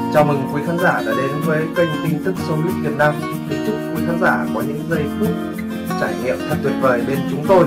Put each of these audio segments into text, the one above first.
Chào mừng quý khán giả đã đến với kênh tin tức Showbiz Việt Nam. Kính chúc quý khán giả có những giây phút trải nghiệm thật tuyệt vời bên chúng tôi.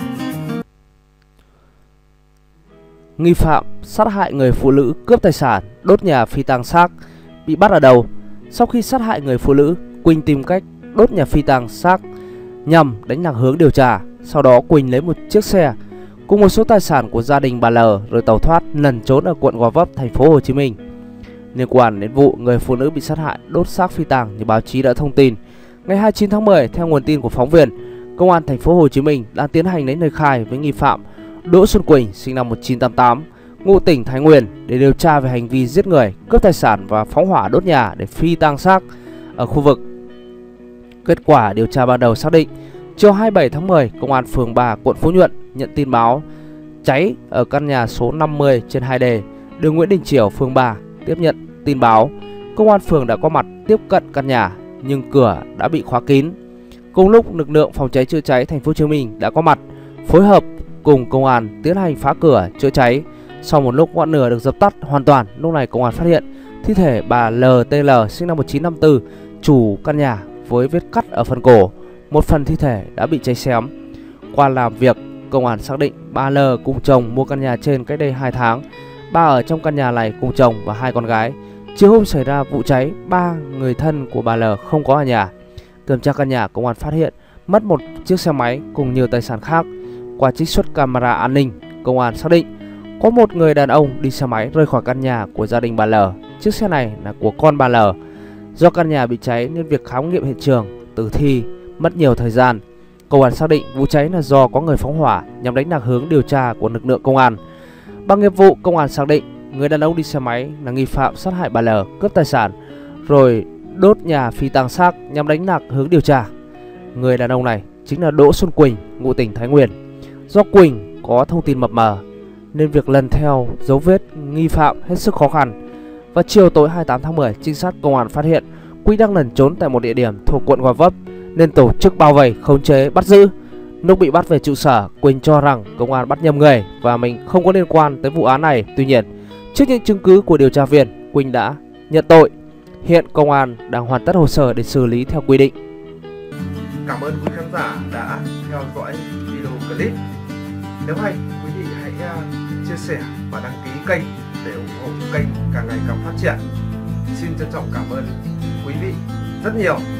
Nghi phạm sát hại người phụ nữ cướp tài sản, đốt nhà phi tang xác bị bắt ở đâu? Sau khi sát hại người phụ nữ, Quỳnh tìm cách đốt nhà phi tang xác nhằm đánh lạc hướng điều tra. Sau đó Quỳnh lấy một chiếc xe cùng một số tài sản của gia đình bà L rồi tẩu thoát lẩn trốn ở quận Gò Vấp, thành phố Hồ Chí Minh. Liên quan đến vụ người phụ nữ bị sát hại đốt xác phi tang như báo chí đã thông tin, ngày 29 tháng 10, theo nguồn tin của phóng viên, công an thành phố Hồ Chí Minh đang tiến hành lấy lời khai với nghi phạm Đỗ Xuân Quỳnh, sinh năm 1988, ngụ tỉnh Thái Nguyên để điều tra về hành vi giết người, cướp tài sản và phóng hỏa đốt nhà để phi tang xác ở khu vực. Kết quả điều tra ban đầu xác định, chiều 27 tháng 10, công an phường 3, quận Phú Nhuận nhận tin báo cháy ở căn nhà số 50/2D, đường Nguyễn Đình Chiểu, phường 3. Tiếp nhận tin báo, công an phường đã có mặt tiếp cận căn nhà nhưng cửa đã bị khóa kín. Cùng lúc, lực lượng phòng cháy chữa cháy thành phố Hồ Chí Minh đã có mặt phối hợp cùng công an tiến hành phá cửa chữa cháy. Sau một lúc ngọn lửa được dập tắt hoàn toàn, lúc này công an phát hiện thi thể bà LTL sinh năm 1954, chủ căn nhà với vết cắt ở phần cổ, một phần thi thể đã bị cháy xém. Qua làm việc, công an xác định bà L cùng chồng mua căn nhà trên cách đây 2 tháng. Bà ở trong căn nhà này cùng chồng và 2 con gái. Chiều hôm xảy ra vụ cháy, 3 người thân của bà L không có ở nhà. Kiểm tra căn nhà, công an phát hiện mất một chiếc xe máy cùng nhiều tài sản khác. Qua trích xuất camera an ninh, công an xác định có một người đàn ông đi xe máy rời khỏi căn nhà của gia đình bà L. Chiếc xe này là của con bà L. Do căn nhà bị cháy nên việc khám nghiệm hiện trường, tử thi mất nhiều thời gian. Công an xác định vụ cháy là do có người phóng hỏa nhằm đánh lạc hướng điều tra của lực lượng công an. Bằng nghiệp vụ, công an xác định người đàn ông đi xe máy là nghi phạm sát hại bà L, cướp tài sản rồi đốt nhà phi tang xác nhằm đánh lạc hướng điều tra. Người đàn ông này chính là Đỗ Xuân Quỳnh, ngụ tỉnh Thái Nguyên. Do Quỳnh có thông tin mập mờ nên việc lần theo dấu vết nghi phạm hết sức khó khăn. Và chiều tối 28 tháng 10, trinh sát công an phát hiện Quỳnh đang lẩn trốn tại một địa điểm thuộc quận Gò Vấp nên tổ chức bao vây, khống chế, bắt giữ. Lúc bị bắt về trụ sở, Quỳnh cho rằng công an bắt nhầm người và mình không có liên quan tới vụ án này. Tuy nhiên, trước những chứng cứ của điều tra viên, Quỳnh đã nhận tội. Hiện công an đang hoàn tất hồ sơ để xử lý theo quy định. Cảm ơn quý khán giả đã theo dõi video clip. Nếu hay, quý vị hãy chia sẻ và đăng ký kênh để ủng hộ kênh càng ngày càng phát triển. Xin trân trọng cảm ơn quý vị rất nhiều.